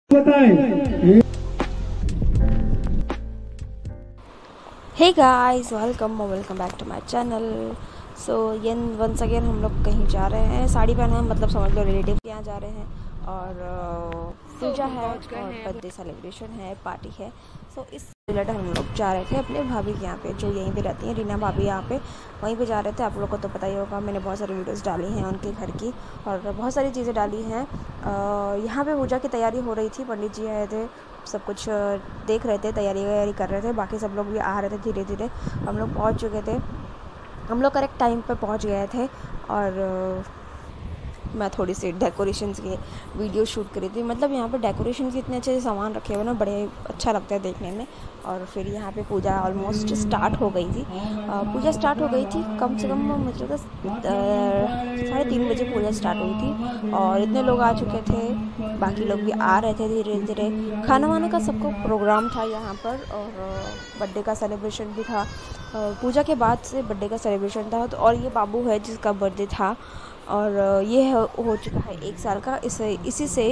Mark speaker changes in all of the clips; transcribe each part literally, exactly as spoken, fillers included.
Speaker 1: हे guys, welcome और welcome back to my channel. So ये once again हम लोग कहीं जा रहे हैं, साड़ी पहने हैं, मतलब समझ लो रिलेटिव के यहाँ जा रहे हैं और पूजा है और बर्थडे सेलिब्रेशन है, पार्टी है। सो इस रिलेटेड हम लोग जा रहे थे अपने भाभी के यहाँ पे, जो यहीं पे रहती हैं, रीना भाभी यहाँ पे, वहीं पे जा रहे थे। आप लोगों को तो पता ही होगा, मैंने बहुत सारी वीडियोस डाली हैं उनके घर की और बहुत सारी चीज़ें डाली हैं। यहाँ पे पूजा की तैयारी हो रही थी, पंडित जी आए थे, सब कुछ देख रहे थे, तैयारी वैयारी कर रहे थे, बाकी सब लोग भी आ रहे थे धीरे धीरे। हम लोग पहुँच चुके थे, हम लोग करेक्ट टाइम पे पहुँच गए थे और मैं थोड़ी सी डेकोरेशंस की वीडियो शूट करी थी। मतलब यहाँ पे डेकोरेशन के इतने अच्छे सामान रखे हुए ना, बड़े अच्छा लगता है देखने में। और फिर यहाँ पे पूजा ऑलमोस्ट स्टार्ट हो गई थी। आ, पूजा स्टार्ट हो गई थी कम से कम मुझे तो साढ़े तीन बजे पूजा स्टार्ट हुई थी और इतने लोग आ चुके थे, बाकी लोग भी आ रहे थे धीरे धीरे। खाना वाना का सबको प्रोग्राम था यहाँ पर और बर्थडे का सेलिब्रेशन भी था। पूजा के बाद से बर्थडे का सेलिब्रेशन था। तो और ये बाबू है जिसका बर्थडे था और ये हो, हो चुका है एक साल का। इसे इसी से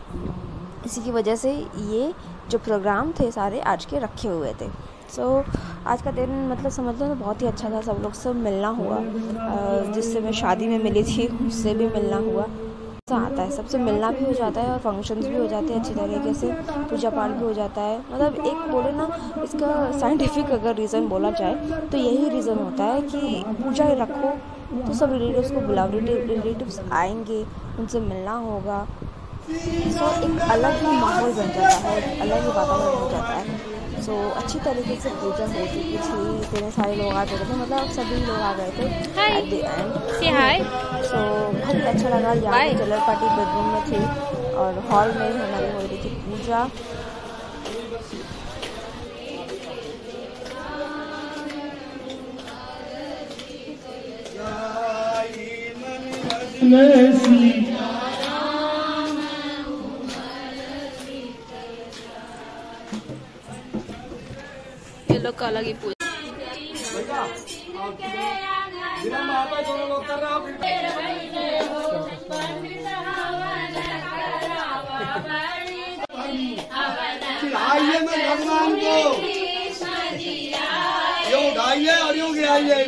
Speaker 1: इसी की वजह से ये जो प्रोग्राम थे सारे आज के रखे हुए थे। सो so, आज का दिन मतलब समझ लो तो बहुत ही अच्छा था। सब लोग से मिलना हुआ, जिससे मैं शादी में मिली थी उससे भी मिलना हुआ। ऐसा आता है, सबसे मिलना भी हो जाता है और फंक्शंस भी हो जाते हैं अच्छी तरीके से, पूजा पाठ भी हो जाता है। मतलब एक बोले ना, इसका साइंटिफिक अगर रीज़न बोला जाए तो यही रीज़न होता है कि पूजा ही रखो तो सब रिलेटिव्स को बुलाओ, रिलेटिव्स आएंगे, उनसे मिलना होगा। सो एक अलग ही माहौल बन जाता है, एक अलग ही वातावरण हो जाता है। सो so, अच्छी तरीके से पूजा हो चुकी थी, इतने सारे लोग आ चुके थे, मतलब सभी लोग आ गए थे एट द एंड। सो बहुत ही अच्छा लगा। यहाँ पे कलर पार्टी बेडरूम में थी और हॉल में ही हमारी हो रही थी पूजा। ये लोग का अलग ही पूजा।
Speaker 2: आइए मैं भगवान को यूं उठाइए और यूं गिराइए।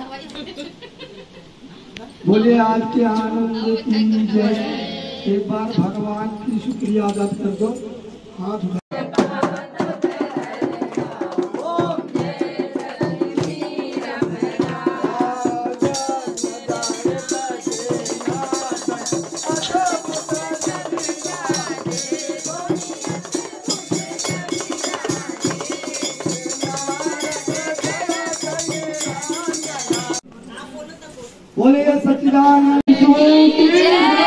Speaker 2: बोले आज के आनंद की जय। एक बार भगवान की शुक्रिया अदा कर दो, हाथ उठा। बोले सच्चिदानंद की जय,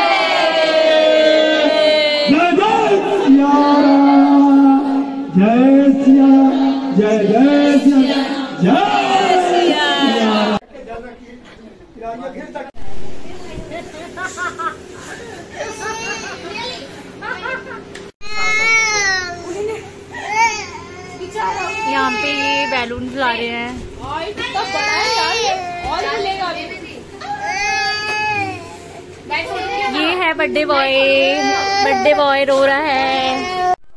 Speaker 2: जय सिया, जय जय सिया, जय सिया।
Speaker 3: यहाँ पे ये बैलून ला रहे हैं। ये है बर्थडे बॉय, बर्थडे बॉय रो रहा है।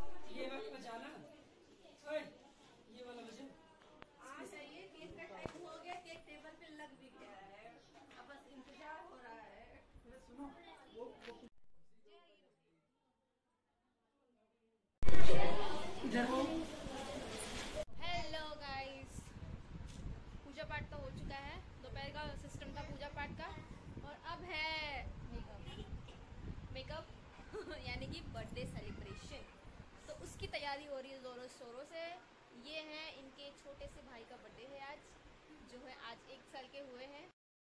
Speaker 1: हेलो गाइस, पूजा पाठ तो हो चुका है, दोपहर का सिस्टम था पूजा पाठ का और अब है मेकअप मेकअप यानी कि बर्थडे सेलिब्रेशन। तो उसकी तैयारी हो रही है जोरों शोरों से। ये है इनके छोटे से भाई का बर्थडे है आज, जो है आज एक साल के हुए हैं।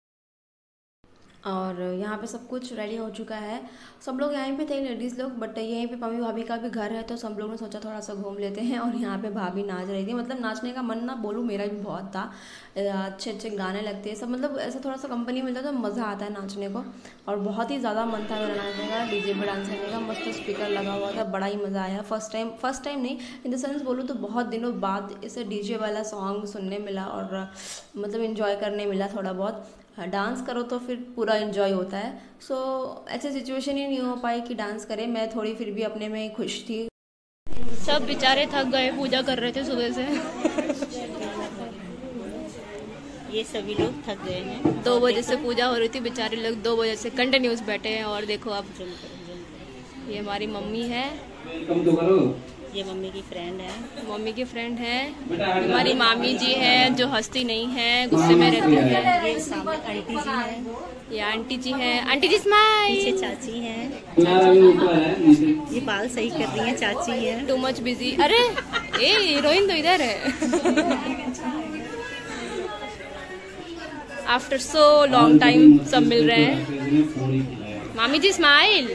Speaker 1: और यहाँ पे सब कुछ रेडी हो चुका है। सब लोग यहीं पे थे लेडीज़ लोग, बट यहीं पे मम्मी भाभी का भी घर है तो सब लोगों ने सोचा थोड़ा सा घूम लेते हैं। और यहाँ पे भाभी नाच रही थी, मतलब नाचने का मन ना बोलूँ मेरा भी बहुत था। अच्छे अच्छे गाने लगते हैं सब, मतलब ऐसा थोड़ा सा कंपनी मिलता है तो मज़ा आता है नाचने को। और बहुत ही ज़्यादा मन था मेरा नाचने का, डीजे पे डांस करने का, मस्त स्पीकर लगा हुआ था, बड़ा ही मज़ा आया। फर्स्ट टाइम फर्स्ट टाइम नहीं, इन द सेंस बोलूँ तो बहुत दिनों बाद इसे डीजे वाला सॉन्ग सुनने मिला और मतलब इन्जॉय करने मिला थोड़ा बहुत। डांस करो तो फिर पूरा एंजॉय होता है। सो so, ऐसे सिचुएशन ही नहीं हो पाई कि डांस करें। मैं थोड़ी फिर भी अपने में खुश थी।
Speaker 3: सब बेचारे थक गए, पूजा कर रहे थे सुबह से।
Speaker 4: ये सभी लोग थक गए हैं।
Speaker 3: दो बजे से पूजा हो रही थी, बेचारे लोग दो बजे से कंटिन्यूस बैठे हैं। और देखो अब ये हमारी मम्मी है,
Speaker 4: ये मम्मी की फ्रेंड है,
Speaker 3: मम्मी की फ्रेंड है। हमारी मामी जी है जो हंसती नहीं है, गुस्से में रहती है।
Speaker 4: ये सामने आंटी जी है,
Speaker 3: ये आंटी जी है, आंटी जी स्माइल।
Speaker 4: पीछे चाची है, ये बाल सही कर रही है, चाची है।
Speaker 3: Too much busy. अरे ए हीरोइन तो इधर है। आफ्टर सो लॉन्ग टाइम सब मिल रहे हैं। मामी जी स्माइल।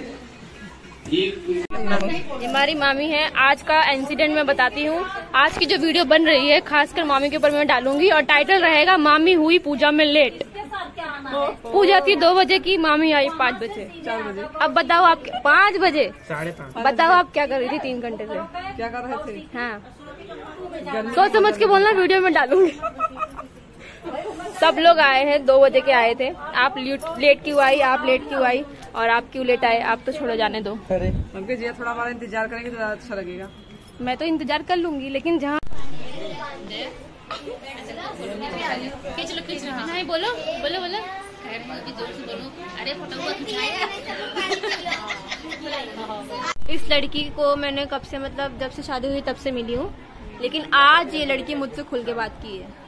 Speaker 3: हमारी मामी है। आज का इंसिडेंट मैं बताती हूँ। आज की जो वीडियो बन रही है खासकर मामी के ऊपर मैं डालूंगी और टाइटल रहेगा मामी हुई पूजा में लेट। पूजा थी दो बजे की, मामी आई पाँच बजे चार बजे। अब बताओ आप पाँच बजे साढ़े पाँच बताओ आप क्या कर रही थी तीन घंटे से? क्या कर रहे थे? हाँ सोच समझ के बोलना, वीडियो में डालूंगी। सब लोग आए हैं, दो बजे के आए थे। आप लेट क्यों आई, आप लेट क्यों आई और आप क्यों लेट आए? आप तो छोड़ो, जाने दो।
Speaker 5: अरे जी थोड़ा हमारा इंतजार करेंगे तो ज्यादा अच्छा लगेगा।
Speaker 3: मैं तो इंतजार कर लूंगी, लेकिन जहाँ नहीं बोलो बोलो बोलो अरे इस लड़की को मैंने कब से, मतलब जब से शादी हुई तब से मिली हूँ, लेकिन आज ये लड़की मुझसे खुल के बात की है।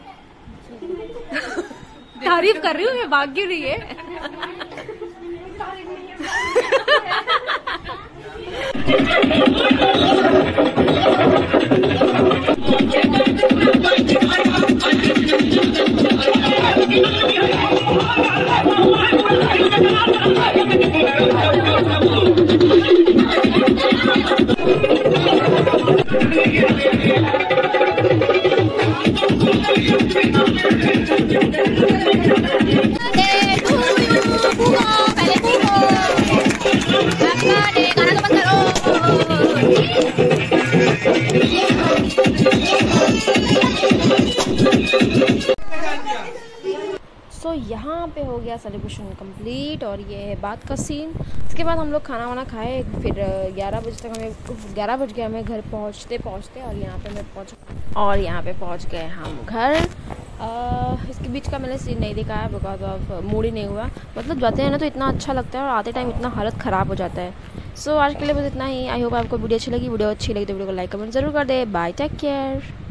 Speaker 3: तारीफ कर रही हूँ मैं, भाग गिर रही है। सो so, यहाँ पे हो गया सेलिब्रेशन कंप्लीट और ये है बात का सीन। इसके बाद हम लोग खाना वाना खाए, फिर ग्यारह बजे तक हमें ग्यारह बज गए हमें घर पहुँचते पहुँचते और यहाँ पे मैं पहुँच और यहाँ पे पहुँच गए हम घर। आ, इसके बीच का मैंने सीन नहीं देखा है बिकॉज ऑफ मूड ही नहीं हुआ। मतलब जाते हैं ना तो इतना अच्छा लगता है और आते टाइम इतना हालत ख़राब हो जाता है। सो so, आज के लिए बस इतना ही। आई होप आपको वीडियो अच्छी लगी। वीडियो अच्छी लगी तो वीडियो को लाइक कमेंट जरूर कर दे। Bye, take care.